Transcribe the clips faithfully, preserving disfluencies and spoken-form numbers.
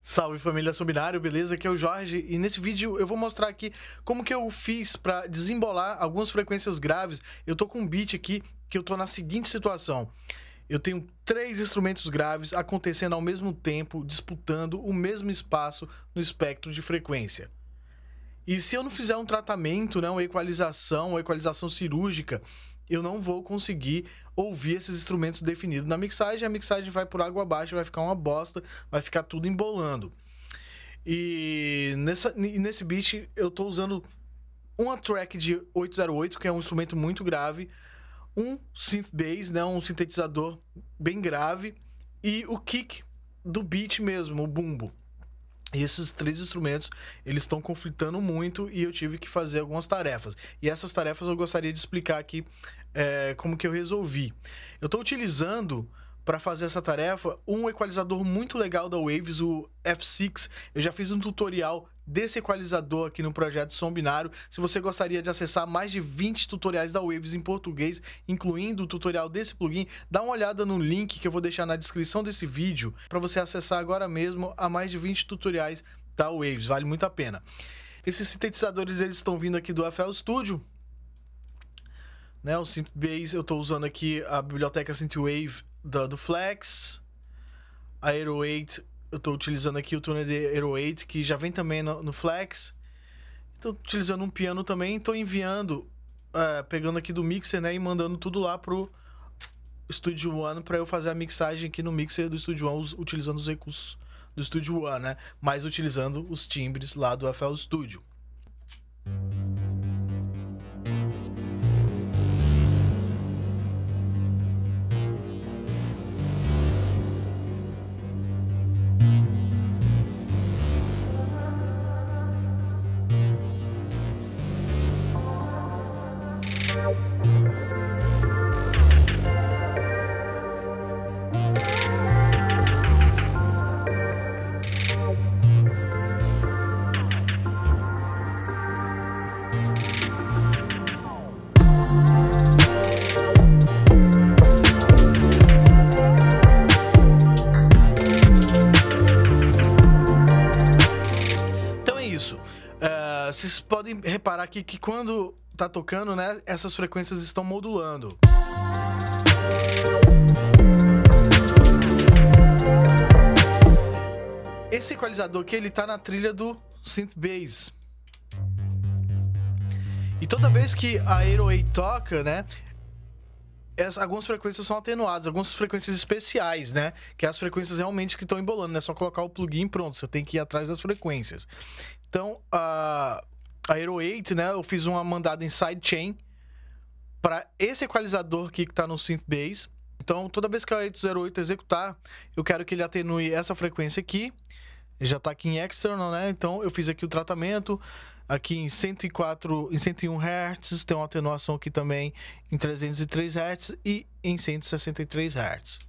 Salve família Subbinário, beleza? Aqui é o Jorge e nesse vídeo eu vou mostrar aqui como que eu fiz para desembolar algumas frequências graves. Eu tô com um beat aqui que eu tô na seguinte situação. Eu tenho três instrumentos graves acontecendo ao mesmo tempo, disputando o mesmo espaço no espectro de frequência. E se eu não fizer um tratamento, né, uma equalização, uma equalização cirúrgica, eu não vou conseguir ouvir esses instrumentos definidos na mixagem. A mixagem vai por água abaixo, vai ficar uma bosta, vai ficar tudo embolando. E nessa, nesse beat eu estou usando uma track de oito zero oito, que é um instrumento muito grave, um synth bass, né, um sintetizador bem grave, e o kick do beat mesmo, o bumbo. E esses três instrumentos, eles estão conflitando muito e eu tive que fazer algumas tarefas. E essas tarefas eu gostaria de explicar aqui é, como que eu resolvi. Eu estou utilizando, para fazer essa tarefa, um equalizador muito legal da Waves, o F seis. Eu já fiz um tutorial desse equalizador aqui no projeto Som Binário. Se você gostaria de acessar mais de vinte tutoriais da Waves em português, incluindo o tutorial desse plugin, dá uma olhada no link que eu vou deixar na descrição desse vídeo para você acessar agora mesmo a mais de vinte tutoriais da Waves. Vale muito a pena. Esses sintetizadores, eles estão vindo aqui do F L Studio, né? O Synth Bass, eu estou usando aqui a biblioteca Synthwave do, do Flex. A Aero oito, eu estou utilizando aqui o tuner de Aero oito, que já vem também no, no Flex. Estou utilizando um piano também. Estou enviando, uh, pegando aqui do mixer, né, e mandando tudo lá pro Studio One para eu fazer a mixagem aqui no mixer do Studio One, utilizando os recursos do Studio One, né, mas utilizando os timbres lá do F L Studio. Uh, vocês podem reparar aqui que quando tá tocando, né, essas frequências estão modulando. Esse equalizador aqui, ele tá na trilha do Synth Bass. E toda vez que a Aero oito toca, né, algumas frequências são atenuadas, algumas frequências especiais, né? Que é as frequências realmente que estão embolando, não é só colocar o plugin e pronto, você tem que ir atrás das frequências. Então, a Aero oito, né? Eu fiz uma mandada em sidechain para esse equalizador aqui que está no Synth Bass. Então, toda vez que a oito zero oito executar, eu quero que ele atenue essa frequência aqui. Ele já está aqui em external, né? Então, eu fiz aqui o tratamento. Aqui em cento e quatro, em cento e um hertz, tem uma atenuação aqui também em trezentos e três hertz e em cento e sessenta e três hertz.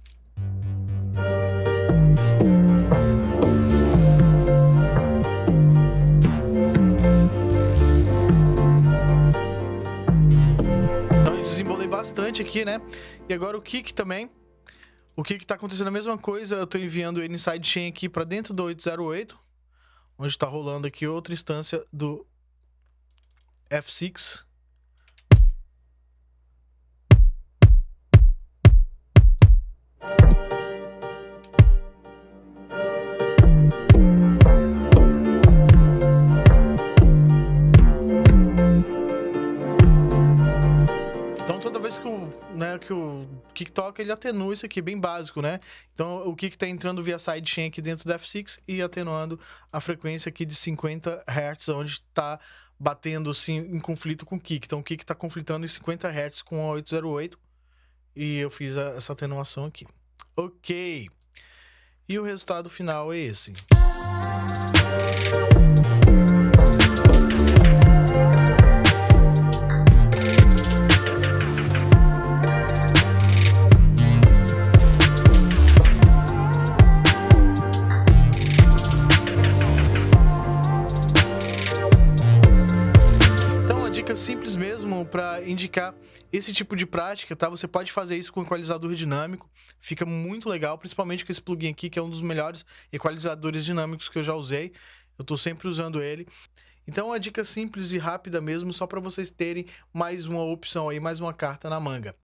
Então eu desembolei bastante aqui, né? E agora o kick também. O kick tá acontecendo a mesma coisa, eu tô enviando ele em sidechain aqui para dentro do oito zero oito, onde está rolando aqui outra instância do F seis. Então toda vez que o, né, que o kick toca, ele atenua isso aqui, bem básico, né? Então o kick tá entrando via sidechain aqui dentro do F seis e atenuando a frequência aqui de cinquenta hertz, onde está batendo assim, em conflito com o kick. Então o kick está conflitando em cinquenta hertz com a oito zero oito e eu fiz a, essa atenuação aqui. Ok. E o resultado final é esse. simples mesmo para indicar esse tipo de prática, tá? Você pode fazer isso com equalizador dinâmico, fica muito legal, principalmente com esse plugin aqui, que é um dos melhores equalizadores dinâmicos que eu já usei. Eu tô sempre usando ele. Então, uma dica simples e rápida mesmo, só para vocês terem mais uma opção aí, mais uma carta na manga.